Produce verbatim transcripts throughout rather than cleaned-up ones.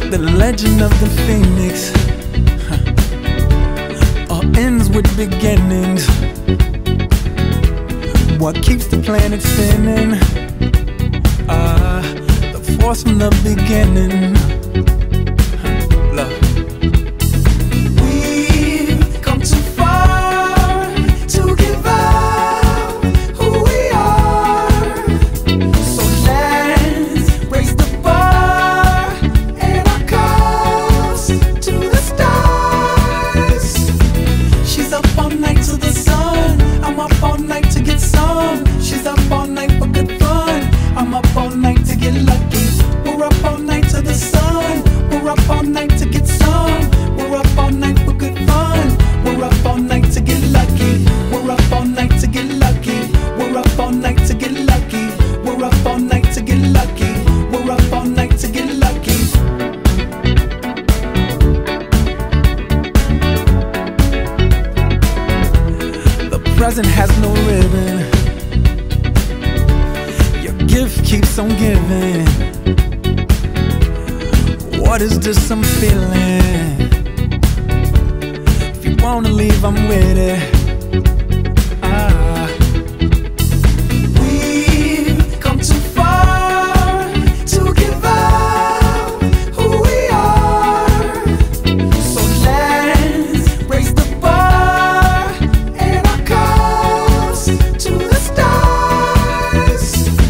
The legend of the phoenix, huh, all ends with beginnings. What keeps the planet spinning? Ah, uh, the force from the beginning. Huh, love. We've come too far to give up who we are. So let's raise the bar and our cups to the stars. She's up all night to the sun. I'm up all night to get some. She's up all night for good fun. I'm up all night to get lucky. We're up all night to the sun. We're up all night to get some. We're up all night for good fun. We're up all night to get lucky. We're up all night to get lucky. We're up all night to get lucky. We're up all night to get lucky. We're up all night to get lucky. The present has no ribbon. Your gift keeps on giving. What is this I'm feeling? If you wanna leave, I'm with it. Ah. We've come too far to give up who we are. So let's raise the bar and our cups to the stars.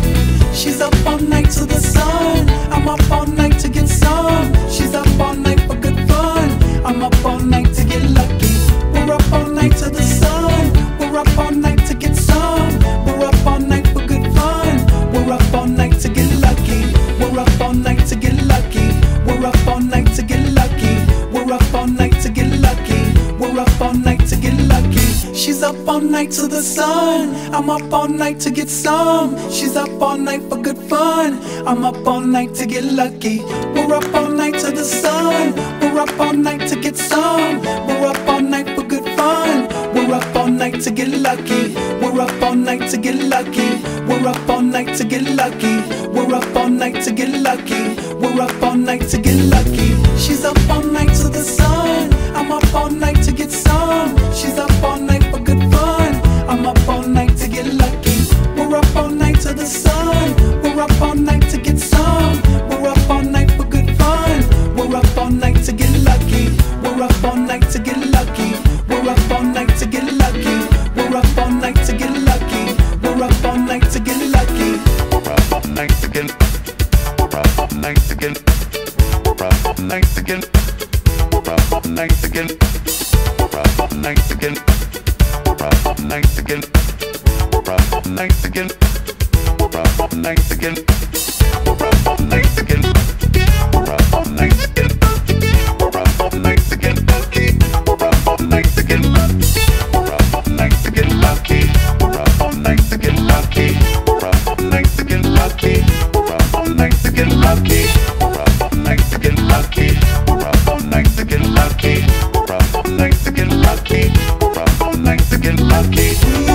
She's up all night to the sun. I'm up all night to get some. She's up all night for good fun. I'm up all night to get lucky. We're up all night to the sun. We're up all night to get some. We're up all night for good fun. We're up all night to get lucky. We're up all night to get lucky. We're up all night to get lucky. We're up all night to get lucky. We're up all night to get lucky. She's up all night to the sun. I'm up all night to get some. She's up all night for good fun. I'm up all night to get lucky. We're up all night to the sun. We're up all night to get some. We're up all night for good fun. We're up all night to get lucky. We're up all night to get lucky. We're up all night to get lucky. We're up all night to get lucky. We're up all night to get lucky. She's up all night to the sun. I'm up all night to get some. She's up all night for good fun. I'm up all night to get lucky. We're up all night to the sun. We're up all night to get some. We're up all night for good fun. We're up all night to get lucky. We're up all night to get lucky. We're up all night to get lucky. We're up all night to get lucky. We're up all night to get lucky. We're up all night to get. We're up all night to get. We're up all night to get. We're up all night to get. We're up all night to get. We're up all night to get. We're up all night to get. We're up all night to get. We're up all night to get. We're up all night to get. We're up all night to get lucky. We're up all night to get lucky. We're up all night to get lucky. We're up all night to get lucky. We're up all night to get lucky. We're up all night to get lucky. We're up all night to get lucky. We're up all night to get lucky. We're up all night to get lucky. We're up all night to get lucky.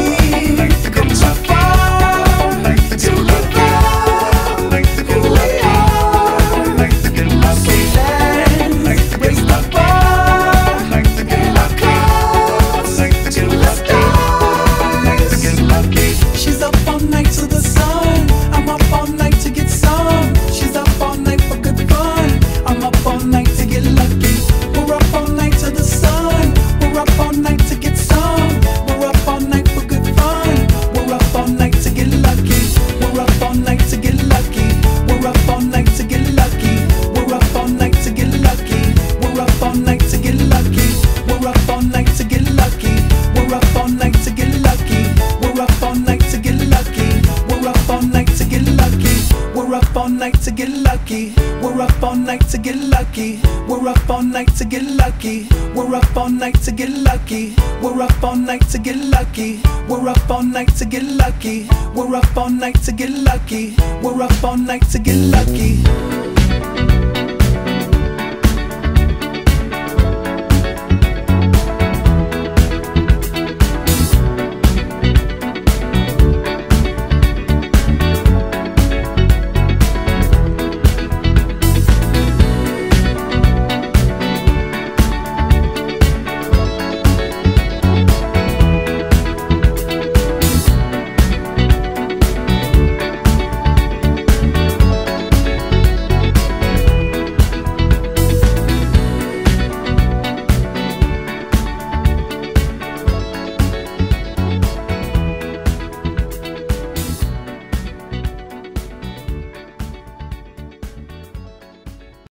We've come too far to give up who we are. So let's raise the bar and our cups to the stars. She's up all night to the sun. I'm up all night to get some. She's up all night for good fun. I'm up all night to get lucky. We're up all night to the sun. We're up all night to get some. We're up all night for good fun. We're up all night to get lucky. We're up all night to get lucky. We're up all night to get lucky. We're up all night to get lucky. We're up all night to get lucky. We're up all night to get lucky. We're up all night to get lucky. We're up all night to get lucky. We're up all night to get lucky. We're up all night to get lucky. We're up all night to get lucky. We're up all night to get lucky. We're up all night to get lucky. We're up all night to get lucky. We're up all night to get lucky. We're up all night to get lucky. We're up all night to get lucky.